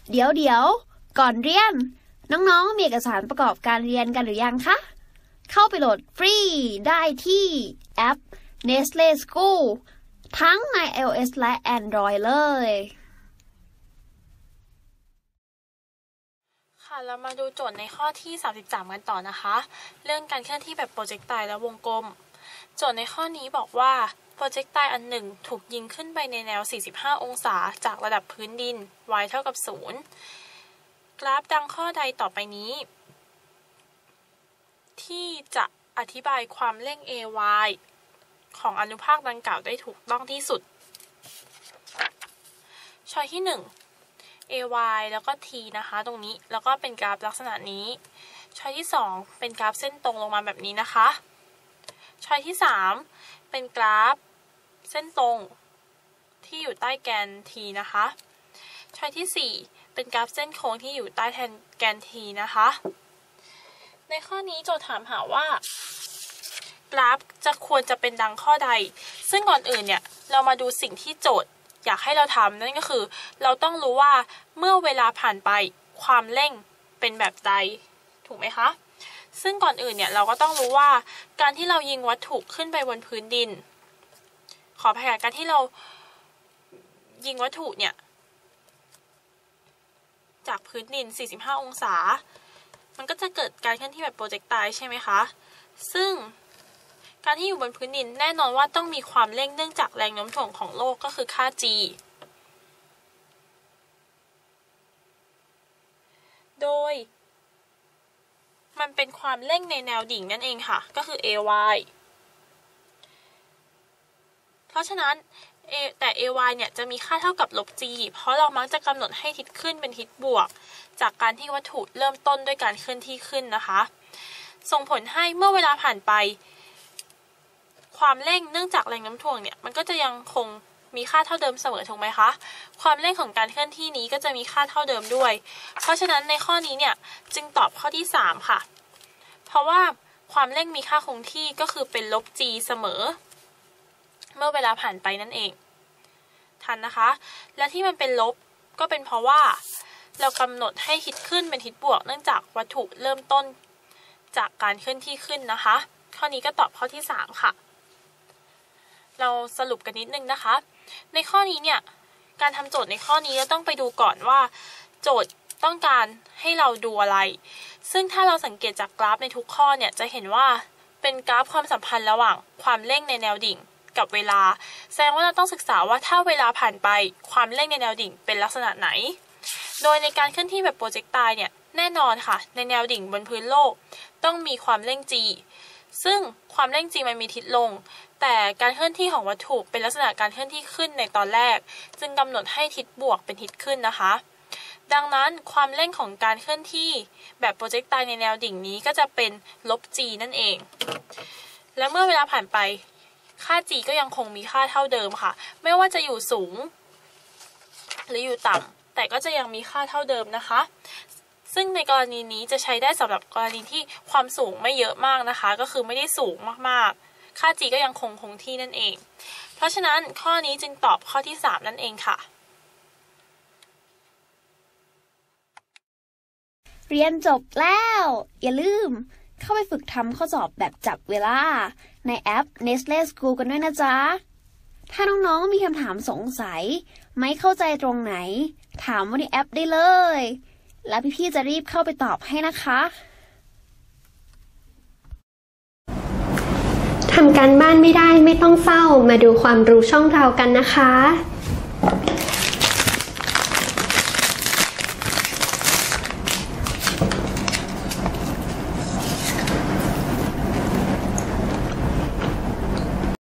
เดี๋ยวก่อนเรียนน้องๆมีเอกสารประกอบการเรียนกันหรือยังคะเข้าไปโหลดฟรีได้ที่แอป Nestle School ทั้งใน iOS และ Android เลยค่ะเรามาดูโจทย์ในข้อที่33กันต่อนะคะเรื่องการเคลื่อนที่แบบโปรเจกไตล์และวงกลมโจทย์ในข้อนี้บอกว่าโปรเจกไตล์อันหนึ่งถูกยิงขึ้นไปในแนว45องศาจากระดับพื้นดิน y เท่ากับ0กราฟดังข้อใดต่อไปนี้ที่จะอธิบายความเร่ง ay ของอนุภาคดังกล่าวได้ถูกต้องที่สุดช้อยที่1 ay แล้วก็ t นะคะตรงนี้แล้วก็เป็นกราฟลักษณะนี้ช้อยที่2เป็นกราฟเส้นตรงลงมาแบบนี้นะคะช้อยที่3เป็นกราฟเส้นตรงที่อยู่ใต้แกน t นะคะช้อยที่4เป็นกราฟเส้นโค้งที่อยู่ใต้แกน t นะคะในข้อนี้โจทย์ถามหาว่ากราฟจะควรจะเป็นดังข้อใดซึ่งก่อนอื่นเนี่ยเรามาดูสิ่งที่โจทย์อยากให้เราทำนั่นก็คือเราต้องรู้ว่าเมื่อเวลาผ่านไปความเร่งเป็นแบบใดถูกไหมคะซึ่งก่อนอื่นเนี่ยเราก็ต้องรู้ว่าการที่เรายิงวัตถุขึ้นไปบนพื้นดินขออภัยการที่เรายิงวัตถุเนี่ยจากพื้นดิน45องศามันก็จะเกิดการเคลื่อนที่แบบโปรเจกไตล์ใช่ไหมคะซึ่งการที่อยู่บนพื้นดินแน่นอนว่าต้องมีความเร่งเนื่องจากแรงโน้มถ่วงของโลกก็คือค่า g โดยมันเป็นความเร่งในแนวดิ่งนั่นเองค่ะก็คือ ay เพราะฉะนั้นแต่ ay เนี่ยจะมีค่าเท่ากับลบ g เพราะเรามักจะกำหนดให้ทิศขึ้นเป็นทิศบวกจากการที่วัตถุเริ่มต้นด้วยการเคลื่อนที่ขึ้นนะคะส่งผลให้เมื่อเวลาผ่านไปความเร่งเนื่องจากแรงโน้มถ่วงเนี่ยมันก็จะยังคงมีค่าเท่าเดิมเสมอถูกไหมคะความเร่งของการเคลื่อนที่นี้ก็จะมีค่าเท่าเดิมด้วยเพราะฉะนั้นในข้อนี้เนี่ยจึงตอบข้อที่3ค่ะเพราะว่าความเร่งมีค่าคงที่ก็คือเป็นลบ g เสมอเมื่อเวลาผ่านไปนั่นเองทันนะคะและที่มันเป็นลบก็เป็นเพราะว่าเรากำหนดให้ทิศขึ้นเป็นทิศบวกเนื่องจากวัตถุเริ่มต้นจากการเคลื่อนที่ขึ้นนะคะข้อนี้ก็ตอบข้อที่3ค่ะเราสรุปกันนิดนึงนะคะในข้อนี้เนี่ยการทำโจทย์ในข้อนี้เราต้องไปดูก่อนว่าโจทย์ต้องการให้เราดูอะไรซึ่งถ้าเราสังเกตจากกราฟในทุกข้อเนี่ยจะเห็นว่าเป็นกราฟความสัมพันธ์ระหว่างความเร่งในแนวดิ่งกับเวลาแสดงว่าเราต้องศึกษาว่าถ้าเวลาผ่านไปความเร่งในแนวดิ่งเป็นลักษณะไหนโดยในการเคลื่อนที่แบบโปรเจกไตล์เนี่ยแน่นอนค่ะในแนวดิ่งบนพื้นโลกต้องมีความเร่ง g ซึ่งความเร่ง g มันมีทิศลงแต่การเคลื่อนที่ของวัตถุเป็นลักษณะการเคลื่อนที่ขึ้นในตอนแรกจึงกำหนดให้ทิศบวกเป็นทิศขึ้นนะคะดังนั้นความเร่งของการเคลื่อนที่แบบโปรเจกไตล์ในแนวดิ่งนี้ก็จะเป็นลบ g นั่นเองและเมื่อเวลาผ่านไปค่า g ก็ยังคงมีค่าเท่าเดิมค่ะไม่ว่าจะอยู่สูงหรืออยู่ต่ำแต่ก็จะยังมีค่าเท่าเดิมนะคะซึ่งในกรณีนี้จะใช้ได้สำหรับกรณีที่ความสูงไม่เยอะมากนะคะก็คือไม่ได้สูงมากๆค่า g ก็ยังคงที่นั่นเองเพราะฉะนั้นข้อนี้จึงตอบข้อที่3นั่นเองค่ะเรียนจบแล้วอย่าลืมเข้าไปฝึกทำข้อสอบแบบจับเวลาในแอป Nestle School กันด้วยนะจ๊ะถ้าน้องๆมีคำถามสงสัยไม่เข้าใจตรงไหนถามว่าในแอปได้เลยแล้วพี่ๆจะรีบเข้าไปตอบให้นะคะทำการบ้านไม่ได้ไม่ต้องเศร้ามาดูความรู้ช่องเรากันนะคะ